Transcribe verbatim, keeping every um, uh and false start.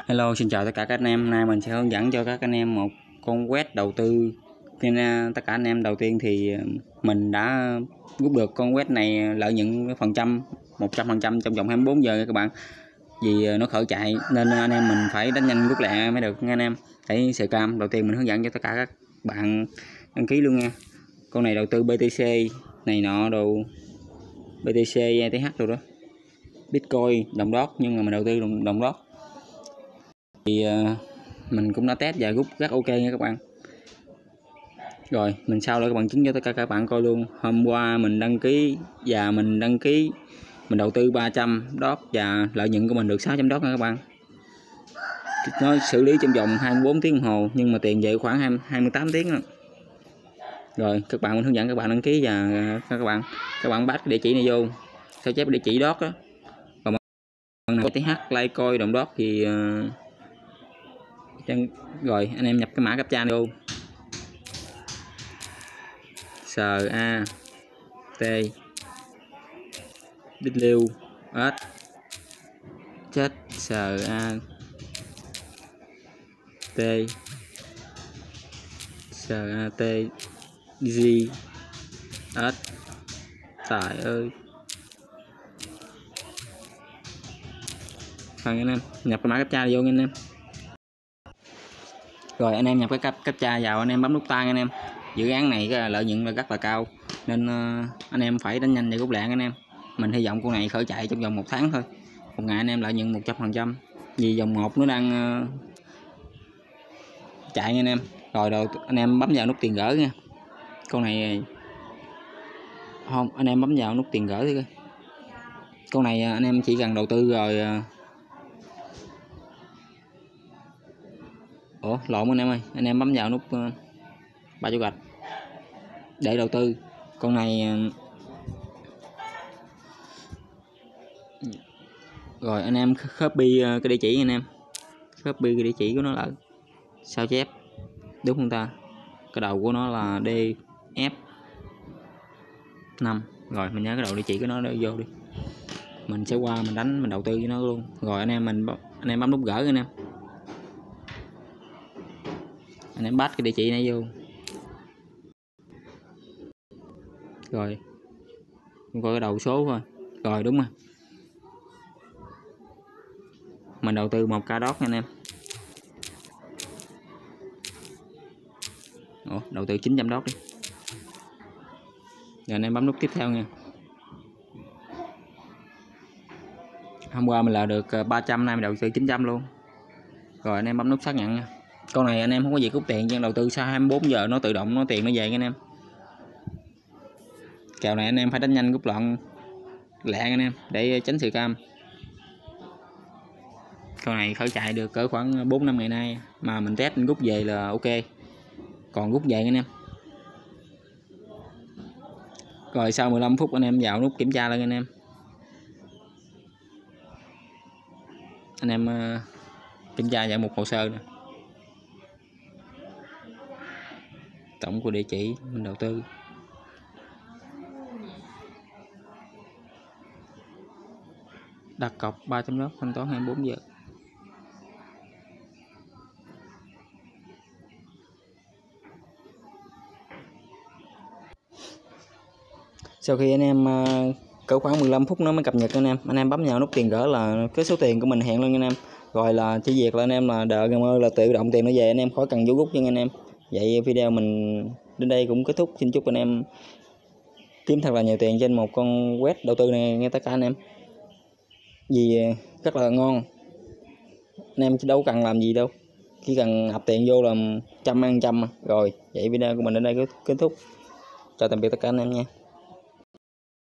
Hello, xin chào tất cả các anh em. Hôm nay mình sẽ hướng dẫn cho các anh em một con quét đầu tư. Nên tất cả anh em, đầu tiên thì mình đã rút được con quét này lợi nhuận phần trăm một trăm phần trăm trong vòng hai mươi bốn giờ nha các bạn. Vì nó khởi chạy nên anh em mình phải đánh nhanh rút lẹ mới được nha anh em. Thấy sự cam đầu tiên mình hướng dẫn cho tất cả các bạn đăng ký luôn nha. Con này đầu tư bê tê xê này nọ đồ, bê tê xê, e tê hát đồ đó, Bitcoin, đồng đót, nhưng mà mình đầu tư đồng, đồng đót. Thì uh, mình cũng đã test và rút rất ok nha các bạn. Rồi mình sau lại các bằng chứng cho tất cả các bạn coi luôn. Hôm qua mình đăng ký và mình đăng ký mình đầu tư ba trăm đót và lợi nhuận của mình được sáu trăm đót nha các bạn. Nó xử lý trong vòng hai mươi bốn tiếng đồng hồ nhưng mà tiền về khoảng hai mươi tám tiếng đó. Rồi các bạn mình hướng dẫn các bạn đăng ký và các bạn các bạn bắt cái địa chỉ này vô, sao chép địa chỉ đót đó. Còn bằng nào tê hát, Litecoin, đồng đót thì uh, rồi anh em nhập cái mã captcha vô, S A T W S chết S A T S A T G S. Trời ơi, phần anh em nhập cái mã captcha vô nha anh em. Rồi anh em nhập cái captcha vào, anh em bấm nút tay anh em. Dự án này cái lợi nhuận là rất là cao nên uh, anh em phải đánh nhanh và rút lẹ anh em. Mình hy vọng con này khởi chạy trong vòng một tháng thôi, một ngày anh em lợi nhuận một trăm phần trăm, vì vòng một nó đang uh, chạy nha anh em. Rồi đầu anh em bấm vào nút tiền gửi nha. Con này không, anh em bấm vào nút tiền gửi đi. Con này anh em chỉ cần đầu tư rồi. Ủa lộn anh em ơi, anh em bấm vào nút uh, ba chữ gạch để đầu tư. Con này rồi anh em copy cái địa chỉ anh em, copy cái địa chỉ của nó lại, sao chép đúng không ta? Cái đầu của nó là D F năm. Rồi mình nhớ cái đầu địa chỉ của nó để vô đi. Mình sẽ qua mình đánh mình đầu tư với nó luôn. Rồi anh em mình anh em bấm nút gửi anh em. Anh em bắt cái địa chỉ này vô. Rồi coi cái đầu số thôi. Rồi đúng rồi, mình đầu tư một k đót nha anh em. Ủa, đầu tư chín trăm đót đi. Rồi anh em bấm nút tiếp theo nha. Hôm qua mình là được ba trăm, nay mình đầu tư chín trăm luôn. Rồi anh em bấm nút xác nhận nha. Con này anh em không có việc rút tiền, nhưng đầu tư sau hai mươi bốn giờ nó tự động nó tiền nó về nha anh em. Kèo này anh em phải đánh nhanh rút lọn lẹ anh em để tránh sự cam. Con này khởi chạy được cỡ khoảng bốn năm ngày nay mà mình test mình rút về là ok. Còn rút về anh em. Rồi sau mười lăm phút anh em vào nút kiểm tra lên anh em. Anh em uh, kiểm tra vào một hồ sơ nè. Tổng của địa chỉ mình đầu tư. Đặt cọc ba trăm đót, thanh toán hai mươi bốn giờ. Sau khi anh em uh, cỡ khoảng mười lăm phút nó mới cập nhật anh em, anh em bấm vào nút tiền gửi là cái số tiền của mình hiện lên anh em. Rồi là chỉ việc là anh em là đợi gần mơ là tự động tiền nó về anh em, khỏi cần vô rút cho anh em. Vậy video mình đến đây cũng kết thúc. Xin chúc anh em kiếm thật là nhiều tiền trên một con quét đầu tư này nghe tất cả anh em, vì rất là ngon. Anh em chứ đâu cần làm gì đâu, chỉ cần nạp tiền vô làm trăm ăn trăm. Rồi vậy video của mình đến đây kết thúc. Chào tạm biệt tất cả anh em nha.